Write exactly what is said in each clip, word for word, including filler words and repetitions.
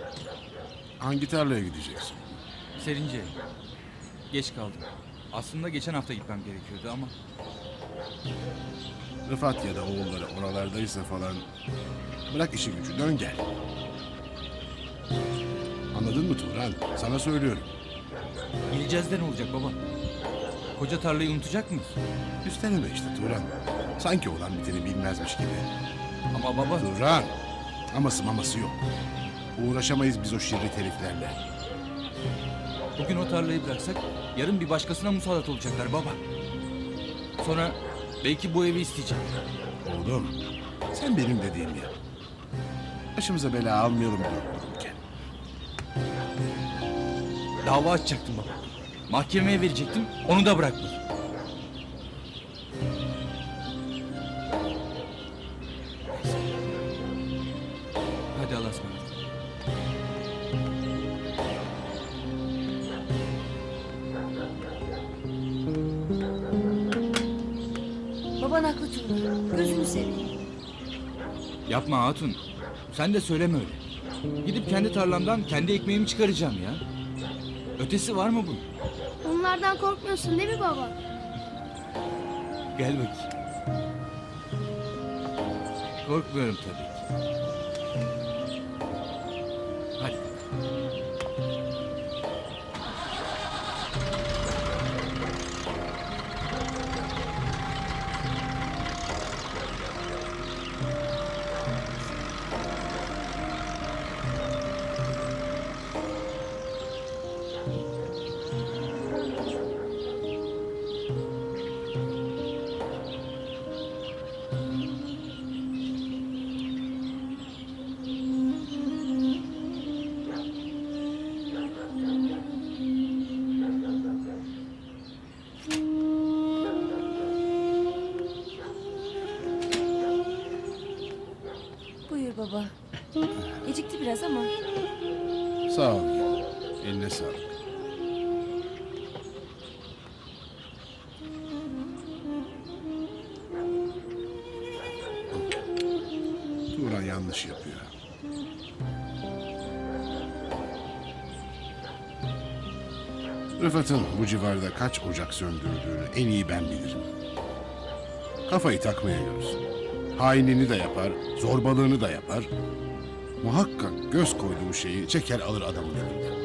Hangi tarlaya gideceksin? Serince. Geç kaldım. Aslında geçen hafta gitmem gerekiyordu ama... Rıfat ya da oğulları oralardaysa falan... Bırak işi gücü, dön gel. Anladın mı Turan? Sana söylüyorum. Gideceğiz de ne olacak baba? Koca tarlayı unutacak mıyız? Üsteleme işte Turan. Sanki olan biteni bilmezmiş gibi. Ama baba... Turan! Aması maması yok. Uğraşamayız biz o şirret heriflerle. Bugün o tarlayı bıraksak yarın bir başkasına musallat olacaklar baba. Sonra belki bu evi isteyecek. Oğlum, sen benim dediğimi yap. Başımıza bela almayalım durup dururken. Dava açacaktım baba. Mahkemeye verecektim, onu da bırakmadım. Hadi Allah'a ısmarladık. Baban haklı Turan. Gözünü seveyim. Yapma hatun. Sen de söyleme öyle. Gidip kendi tarlamdan kendi ekmeğimi çıkaracağım ya. Ötesi var mı bunun? Onlardan korkmuyorsun değil mi baba? Gel bakayım. Korkmuyorum tabii ki. Hadi. Buyur baba. Gecikti biraz ama. Sağ ol. Eline sağlık. Turan yanlış yapıyor. Rıfat'ın bu civarda kaç ocak söndürdüğünü en iyi ben bilirim. Kafayı takmaya görürsün. Hainliğini de yapar, zorbalığını da yapar. Muhakkak göz koyduğu şeyi çeker alır adamın elinden.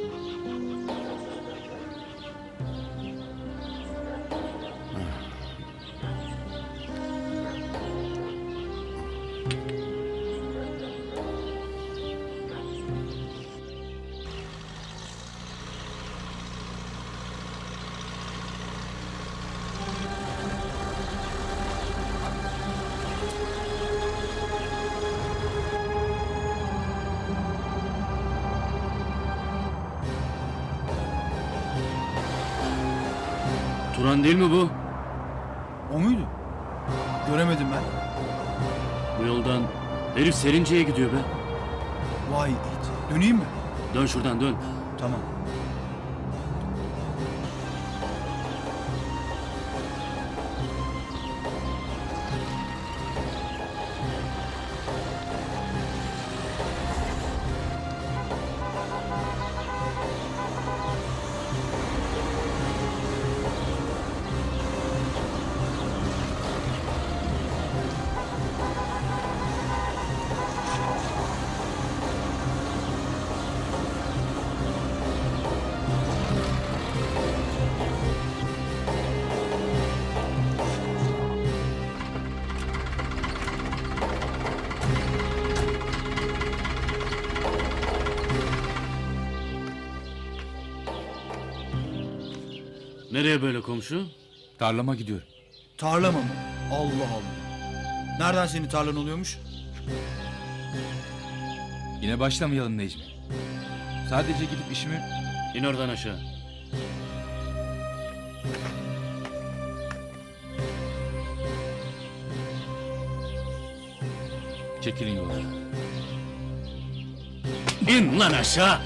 Turan değil mi bu? O muydu? Göremedim ben. Bu yoldan herif Serince'ye gidiyor be. Vay it. Döneyim mi? Dön şuradan dön. Tamam. Nereye böyle komşu? Tarlama gidiyorum. Tarlama mı? Allah Allah. Nereden senin tarlan oluyormuş? Yine başlamayalım Necmi. Sadece gidip işimi... İn oradan aşağı. Çekilin yoldan. İn lan aşağı.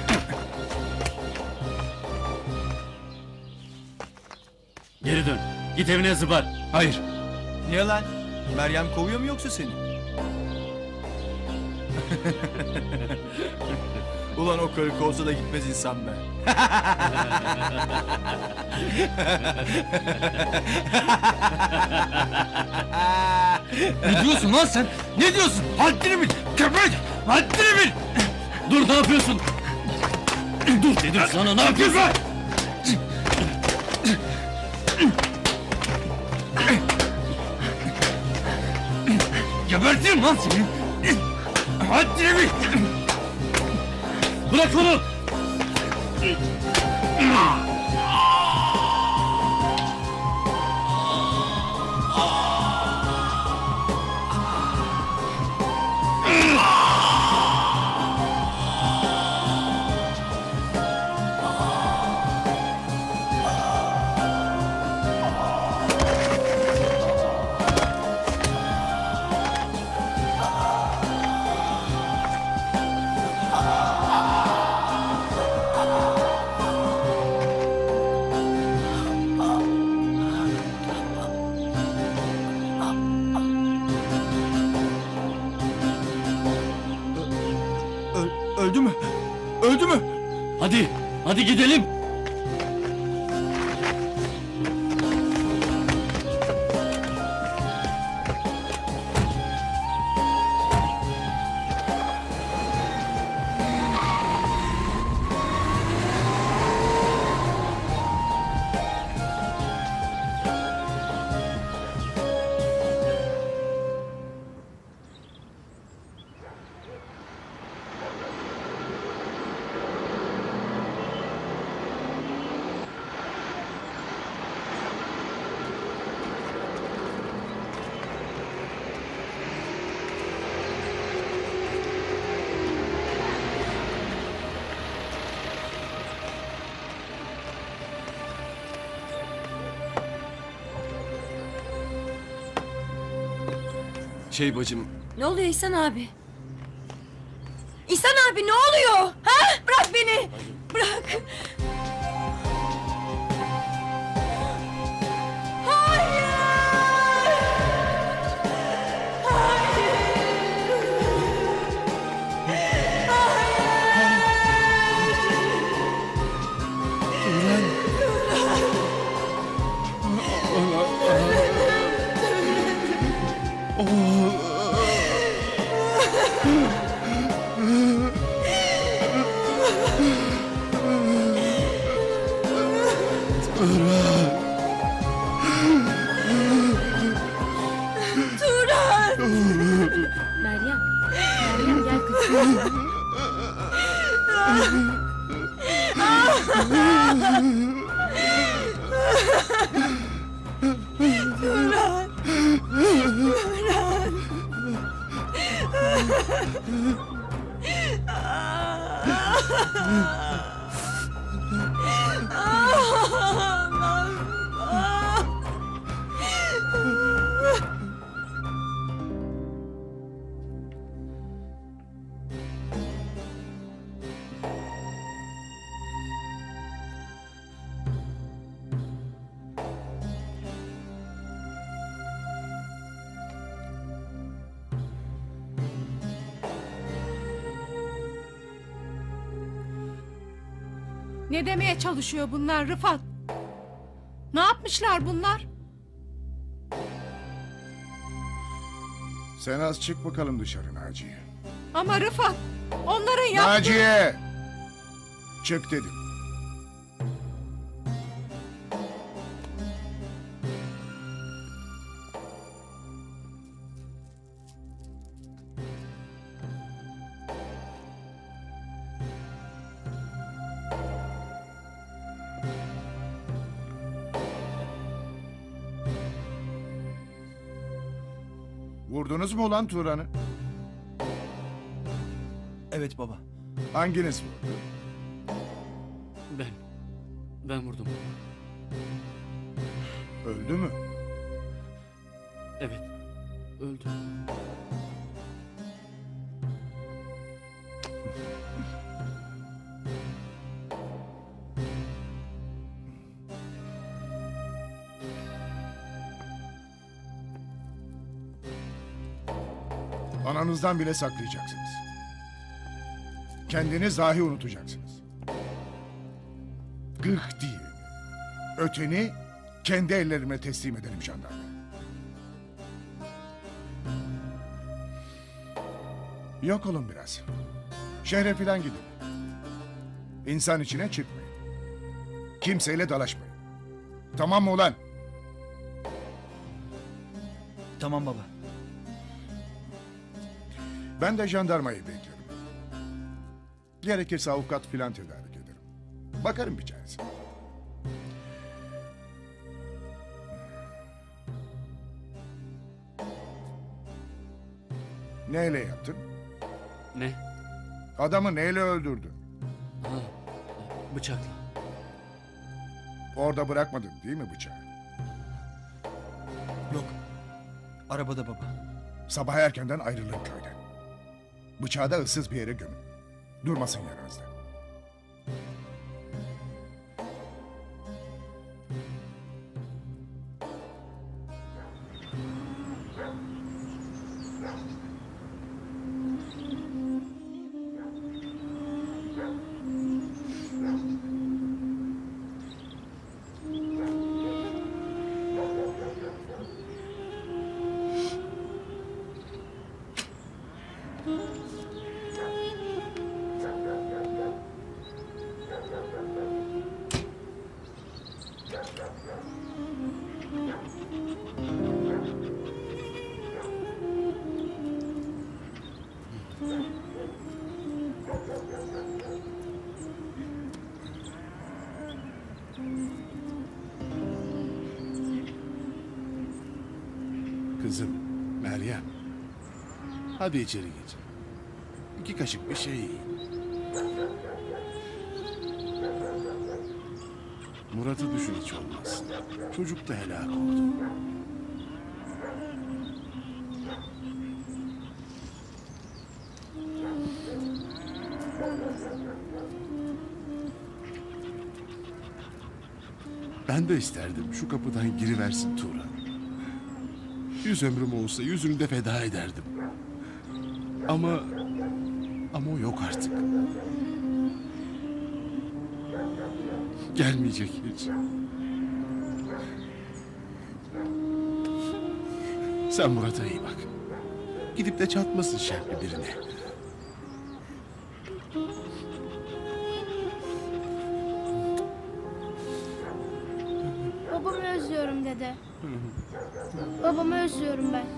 Geri dön. Git evine zıbar. Hayır. Niye lan? Meryem kovuyor mu yoksa seni? Ulan o karı kovsa da gitmez insan be. Ne diyorsun lan sen? Ne diyorsun? Haddini bil! Köpek! Haddini bil! Dur ne yapıyorsun? Dur dedim sana ne yapıyorsun? Gebertirim lan seni! Haddini bil! Bırak onu! Ö- öldü mü? Öldü mü? Hadi, hadi gidelim. Şey bacım, Ne oluyor İhsan abi? İhsan abi ne oluyor? Ha? Bırak beni! Bırak! Hayır! Meryem, Meryem gel kızım. Ne demeye çalışıyor bunlar Rıfat? Ne yapmışlar bunlar? Sen az çık bakalım dışarı Naciye. Ama Rıfat, onların yaptığı... Naciye! Çık dedim. Vurdunuz mu ulan Turan'ı? Evet baba. Hanginiz vurdu? Ben, ben vurdum. Öldü mü? Evet, öldü. Ananızdan bile saklayacaksınız. Kendiniz dahi unutacaksınız. Gık değil. Öteni kendi ellerime teslim ederim jandarma. Yok olun biraz. Şehre filan gidin. İnsan içine çıkmayın. Kimseyle dalaşmayın. Tamam mı ulan? Tamam baba. Ben de jandarmayı beklerim. Gerekirse avukat filan tedarik ederim. Bakarım bir çaresine. Neyle yaptın? Ne? Adamı neyle öldürdün? Ha, bıçakla. Orada bırakmadın değil mi bıçağı? Yok. Arabada baba. Sabah erkenden ayrılın köyden. Bıçağı da ıssız bir yere gömün. Durmasın yanınızda. Kızım, Meryem. Hadi içeri geç. İki kaşık bir şey yiyin. Murat'ı düşün hiç olmaz. Çocuk da helak oldu. Ben de isterdim şu kapıdan giriversin Turan. Yüz ömrüm olsa yüzünü de feda ederdim. Ama... Ama o yok artık. Gelmeyecek hiç. Sen Murat'a iyi bak. Gidip de çatmasın şerbi birine. Babamı özlüyorum dede. Babamı özlüyorum ben.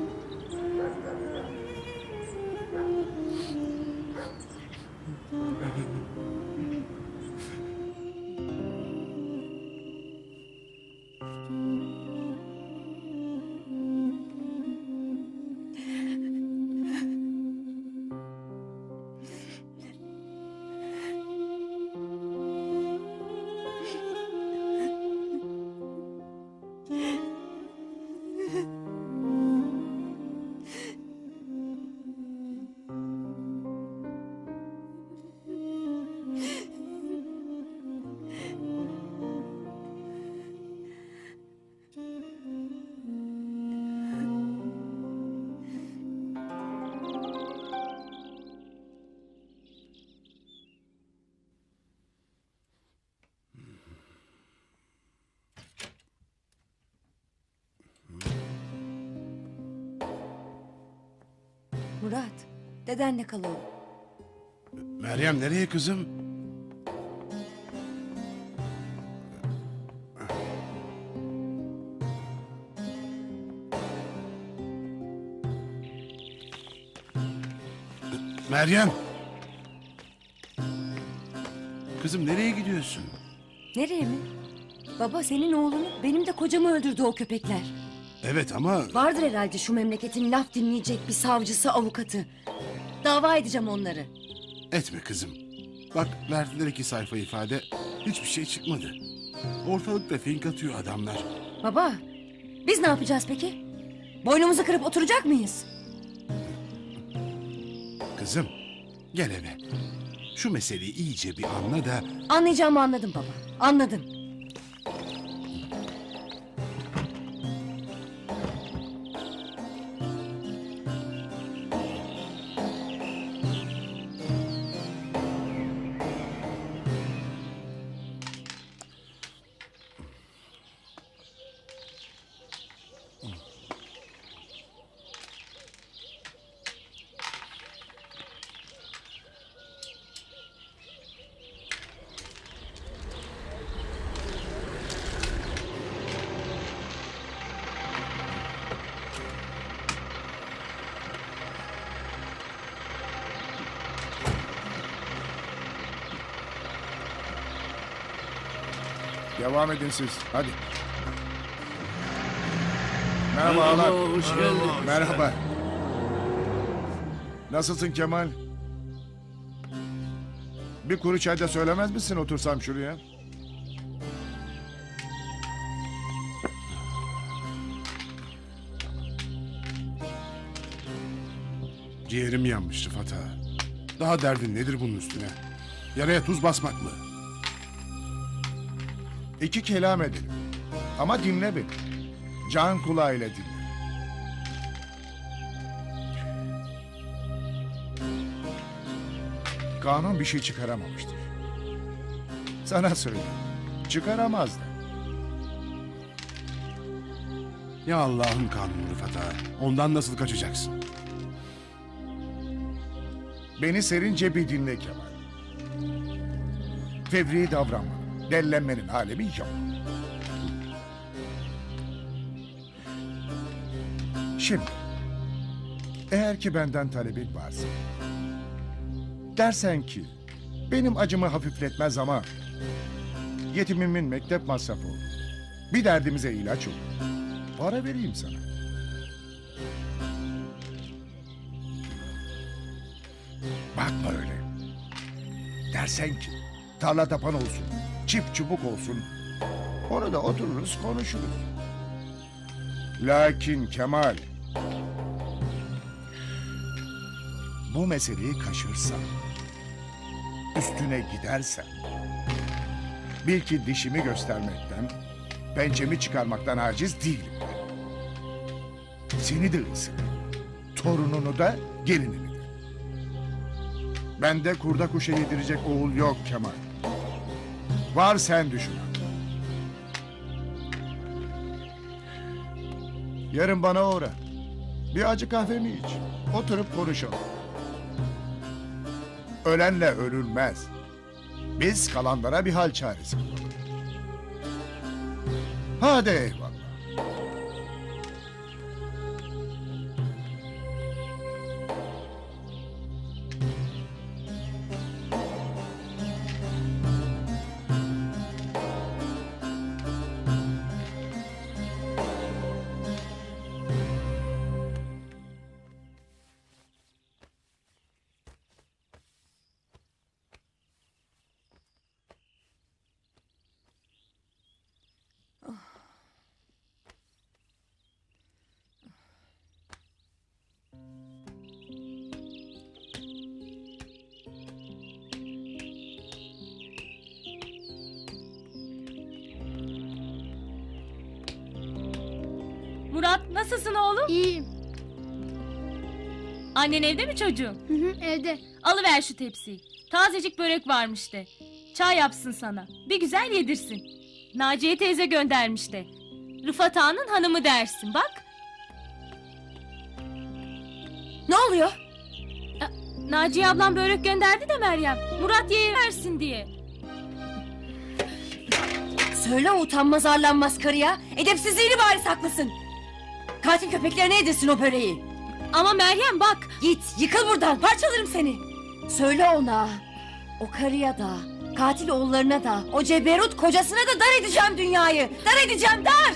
Murat, dedenle kal oğlum. Meryem nereye kızım? Meryem! Kızım nereye gidiyorsun? Nereye mi? Baba senin oğlunu benim de kocamı öldürdü o köpekler. Evet ama... Vardır herhalde şu memleketin laf dinleyecek bir savcısı, avukatı. Dava edeceğim onları. Etme kızım. Bak verdiler iki sayfa ifade. Hiçbir şey çıkmadı. Ortalıkta fink atıyor adamlar. Baba, biz ne yapacağız peki? Boynumuzu kırıp oturacak mıyız? Kızım gel eve. Şu meseleyi iyice bir anla da... Anlayacağımı anladım baba, anladım. Devam edin siz. Hadi. Merhaba ağalar. Hoş geldin. Merhaba. Nasılsın Kemal? Bir kuru çay da söylemez misin otursam şuraya? Ciğerim yanmış Rıfat ağa. Daha derdin nedir bunun üstüne? Yaraya tuz basmak mı? İki kelam edelim. Ama dinle beni. Can kulağıyla dinle. Kanun bir şey çıkaramamıştır. Sana söyleyeyim. Çıkaramaz da. Ya Allah'ın kanunu Rıfat ağa. Ondan nasıl kaçacaksın? Beni serince bir dinle Kemal. Fevri davranma. Dellenmenin alemi yok. Şimdi, eğer ki benden talebin varsa, dersen ki, benim acımı hafifletmez ama yetimimin mektep masrafı olur. Bir derdimize ilaç olur. Para vereyim sana. Bakma öyle. Dersen ki, tarla tapan olsun, çift çubuk olsun, onu da otururuz konuşuruz. Lakin Kemal, bu meseleyi kaşırsan, üstüne gidersen, bil ki dişimi göstermekten, pençemi çıkarmaktan aciz değilim. Seni de ısırırım, torununu da gelinini de. Bende kurda kuşa yedirecek oğul yok Kemal. Var sen düşün. Yarın bana uğra. Bir acı kahvemi iç. Oturup konuşalım. Ölenle ölünmez. Biz kalanlara bir hal çaresi bulalım. Hadi eyvallah. Murat, nasılsın oğlum? İyiyim. Annen evde mi çocuğum? Hı hı, evde. Alıver şu tepsiyi. Tazecik börek varmış de. Çay yapsın sana. Bir güzel yedirsin. Naciye teyze göndermiş de. Rıfat Ağa'nın hanımı dersin bak. Ne oluyor? Naciye ablam börek gönderdi de Meryem. Murat versin diye. Söyle o utanmaz arlanmaz karıya. Edepsizliğini bari saklasın. Katil köpeklerine yedirsin o böreği. Ama Meryem bak. Git yıkıl buradan, parçalarım seni. Söyle ona. O karıya da, katil oğullarına da, o ceberut kocasına da dar edeceğim dünyayı. Dar edeceğim, dar.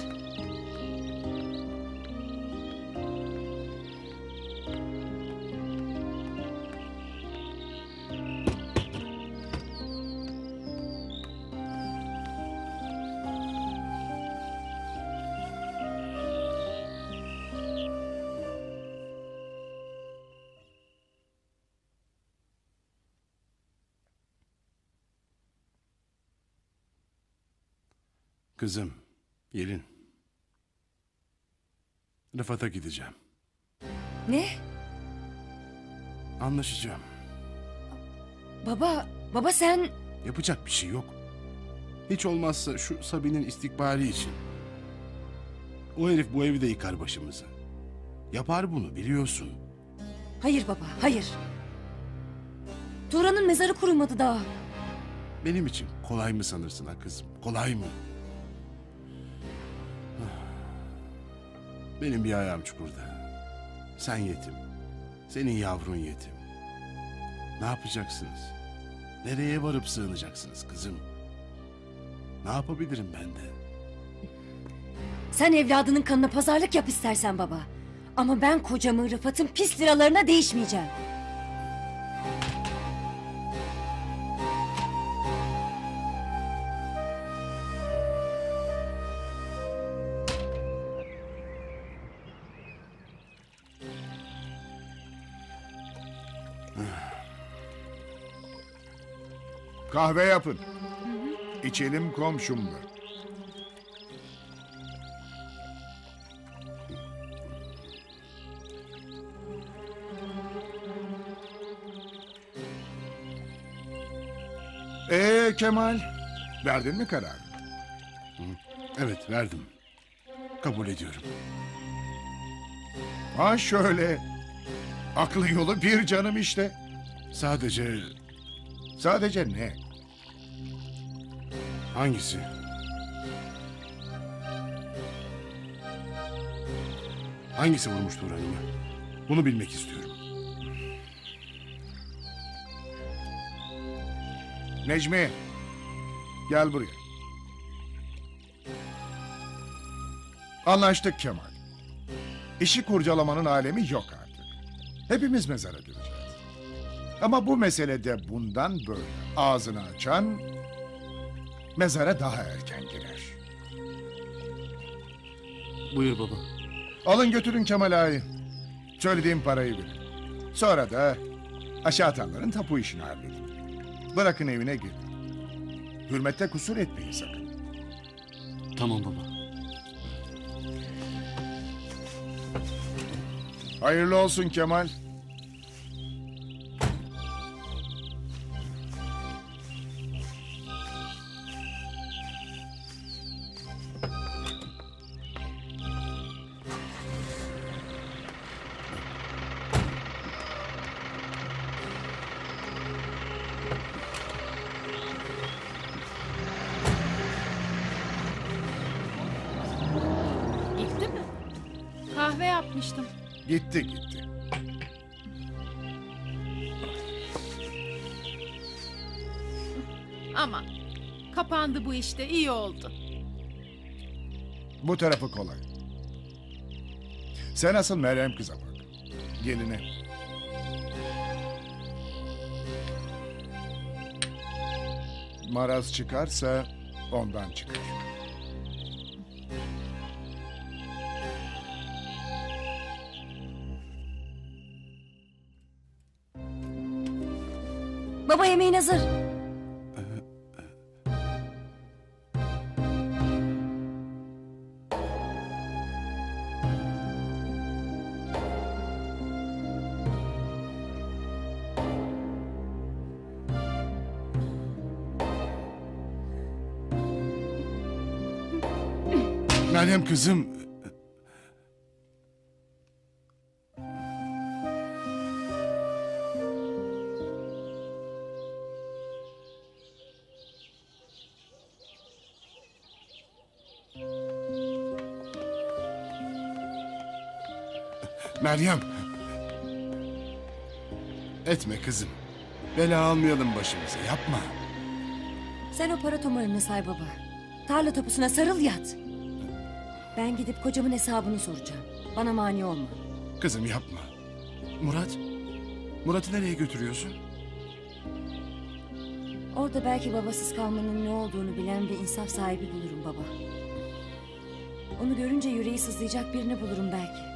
Kızım, Yelin. Rıfat'a gideceğim. Ne? Anlaşacağım. Baba, baba sen... Yapacak bir şey yok. Hiç olmazsa şu Sabi'nin istikbali için. O herif bu evi de yıkar başımıza. Yapar bunu biliyorsun. Hayır baba, hayır. Turan'ın mezarı kurumadı daha. Benim için kolay mı sanırsın ha kızım? Kolay mı? Benim bir ayağım çukurda. Sen yetim. Senin yavrun yetim. Ne yapacaksınız? Nereye varıp sığınacaksınız kızım? Ne yapabilirim ben de? Sen evladının kanına pazarlık yap istersen baba. Ama ben kocamın Rıfat'ın pis liralarına değişmeyeceğim. Kahve yapın. İçelim komşumla. Ee Kemal, verdin mi kararı? Evet, verdim. Kabul ediyorum. Ha şöyle. Aklın yolu bir canım işte. Sadece Sadece ne? hangisi? Hangisi vurmuş Turan'ımı? Bunu bilmek istiyorum. Necmi, gel buraya. Anlaştık Kemal. İşi kurcalamanın alemi yok artık. Hepimiz mezara gireceğiz. Ama bu meselede bundan böyle ağzını açan mezara daha erken girer. Buyur baba. Alın götürün Kemal Ağa'yı. Söylediğim parayı verin. Sonra da aşağı atanların tapu işini halledin. Bırakın evine gidin. Hürmette kusur etmeyin sakın. Tamam baba. Hayırlı olsun Kemal. Gitti mi? Kahve yapmıştım. Gitti gitti. Ama kapandı bu işte, iyi oldu. Bu tarafı kolay. Sen asıl Meryem kıza bak. Geline. Maraz çıkarsa ondan çıkar. Baba yemeğin hazır. Meryem kızım. Meryem. Etme kızım. Bela almayalım başımıza, yapma. Sen o para tomarını say baba. Tarla tapusuna sarıl yat. Ben gidip kocamın hesabını soracağım. Bana mani olma. Kızım yapma. Murat. Murat'ı nereye götürüyorsun? Orada belki babasız kalmanın ne olduğunu bilen bir insaf sahibi bulurum baba. Onu görünce yüreği sızlayacak birini bulurum belki.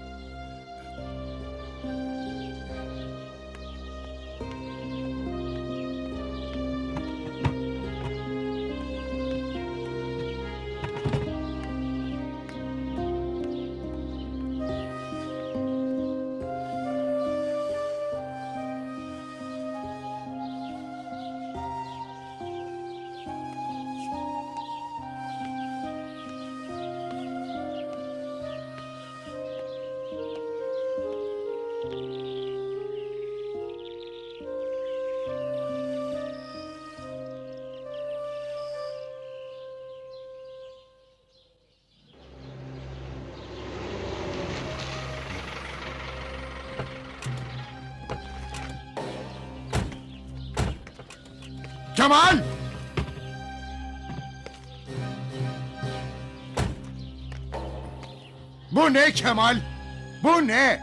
Kemal! Bu ne Kemal? Bu ne?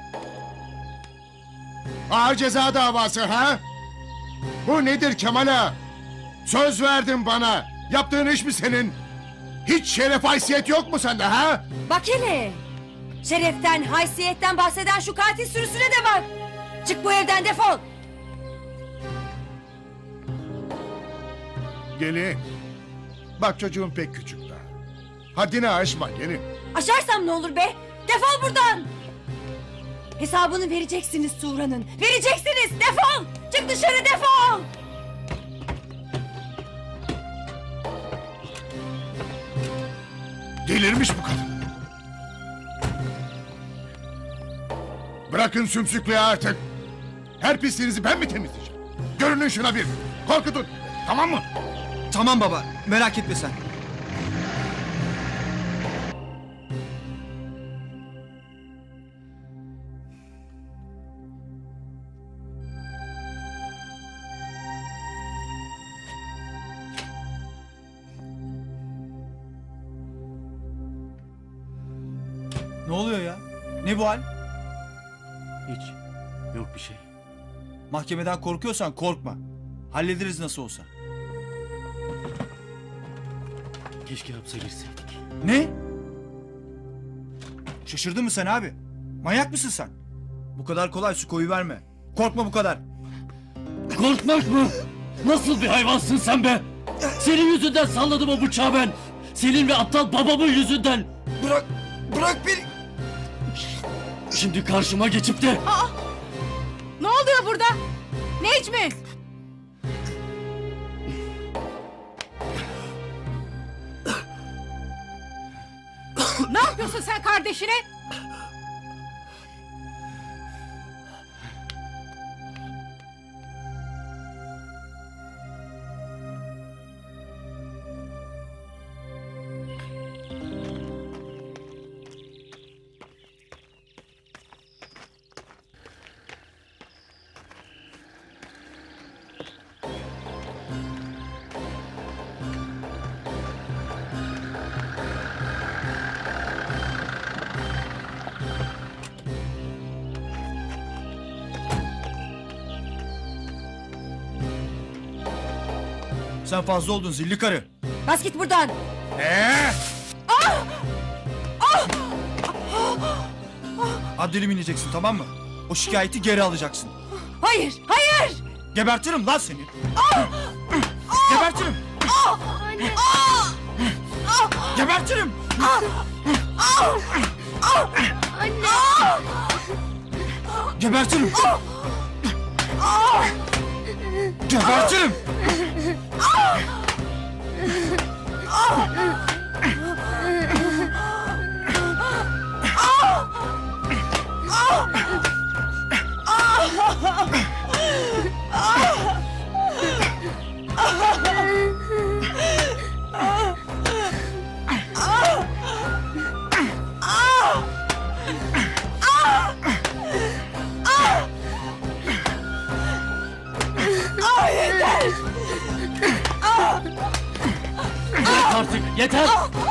Ağır ceza davası ha? Bu nedir Kemal ağa? Söz verdin bana. Yaptığın iş mi senin? Hiç şeref haysiyet yok mu sende ha? Bak hele. Şereften, haysiyetten bahseden şu katil sürüsüne de bak. Çık bu evden, defol. Gelin. Bak çocuğun pek küçük daha. Haddini aşma gelin. Aşarsam ne olur be? Defol buradan. Hesabını vereceksiniz Tuğra'nın. Vereceksiniz. Defol. Çık dışarı, defol. Delirmiş bu kadın. Bırakın sümsüklüğü artık. Her pisliğinizi ben mi temizleyeceğim? Görünün şuna bir. Korkutun. Tamam mı? Tamam baba, merak etme sen. Ne oluyor ya? Ne bu hal? Hiç. Yok bir şey. Mahkemeden korkuyorsan korkma. Hallederiz nasıl olsa. Keşke hapse girseydik. Ne? Şaşırdın mı sen abi? Manyak mısın sen? Bu kadar kolay su koyuverme. Korkma bu kadar. Korkmak mı? Nasıl bir hayvansın sen be? Senin yüzünden salladım o bıçağı ben. Senin ve aptal babamın yüzünden. Bırak, bırak beni. Şimdi karşıma geçip de... Ne oluyor burada? Necmi! Ne yapıyorsun sen kardeşine? Sen fazla oldun zilli karı. Bas git buradan. Ee? Haddini bileceksin tamam mı? O şikayeti geri alacaksın. Hayır, hayır. Gebertirim lan seni. Gebertirim. Anne. Gebertirim. Anne. Gebertirim. Gebertirim. Bırak artık yeter.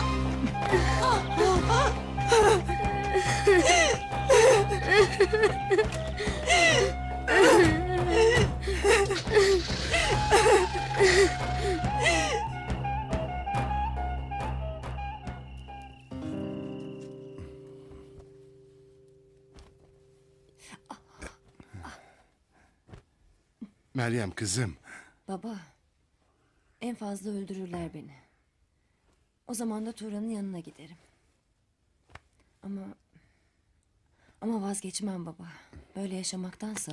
Meryem kızım. Baba, en fazla öldürürler beni. O zaman da Tuğra'nın yanına giderim. Ama... Ama vazgeçmem baba. Böyle yaşamaktansa.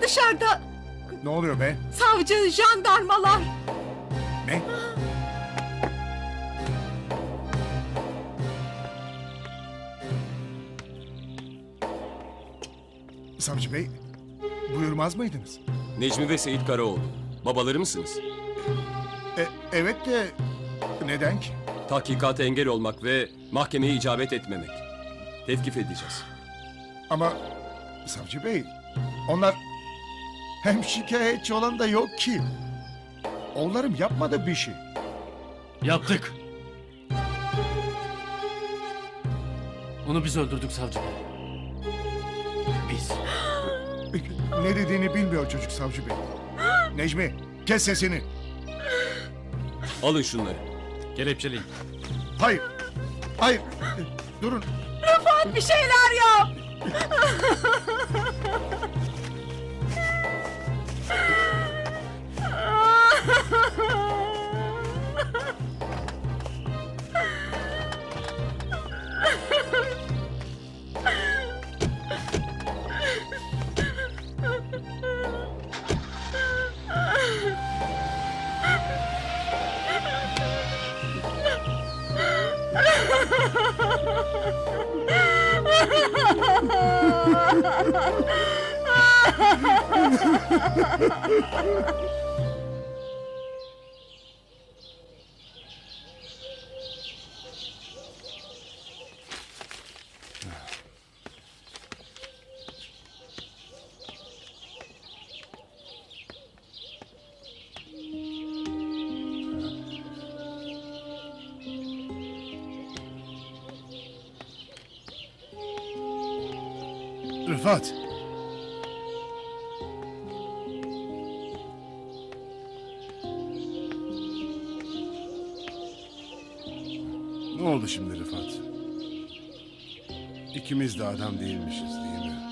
dışarıda. Ne oluyor be? Savcı, jandarmalar. Ne? Savcı Bey, buyurmaz mıydınız? Necmi ve Seyit Karaoğlu. Babaları mısınız? E, evet de neden ki? Tahkikata engel olmak ve mahkemeye icabet etmemek. Tevkif edeceğiz. Ama savcı bey, onlar hem şikayetçi olan da yok ki. Oğullarım yapmadı bir şey. Yaptık. Onu biz öldürdük savcı bey. Biz. Ne dediğini bilmiyor çocuk savcı bey. Necmi, kes sesini. Alın şunları. Kelepçeleyin. Hayır, hayır. Durun. Bir şeyler yap. Rıfat. Ne oldu şimdi Rıfat? İkimiz de adam değilmişiz değil mi?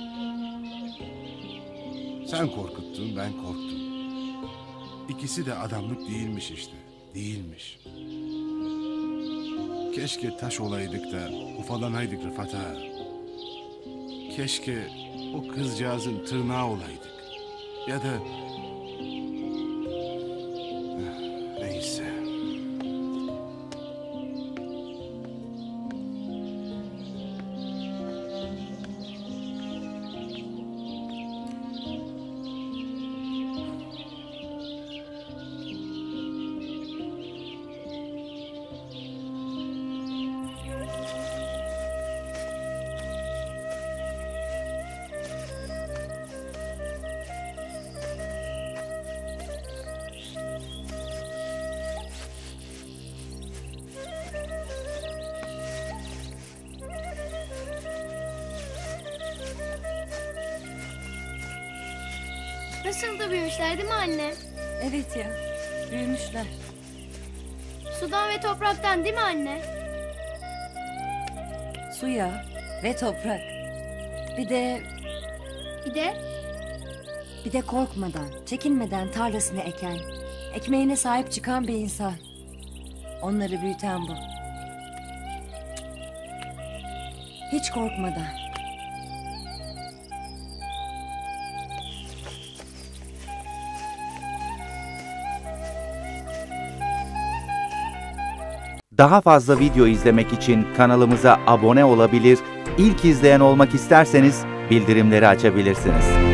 Sen korkuttun, ben korktum. İkisi de adamlık değilmiş işte. Değilmiş. Keşke taş olaydık da ufalanaydık Rıfat ha. Keşke o kızcağızın tırnağı olaydık. Ya da... Neyse. Nasıl da büyümüşler değil mi anne? Evet ya, büyümüşler. Sudan ve topraktan değil mi anne? Suya ve toprak. Bir de Bir de bir de korkmadan, çekinmeden tarlasını eken, ekmeğine sahip çıkan bir insan. Onları büyüten bu. Hiç korkmadan. Daha fazla video izlemek için kanalımıza abone olabilir, ilk izleyen olmak isterseniz bildirimleri açabilirsiniz.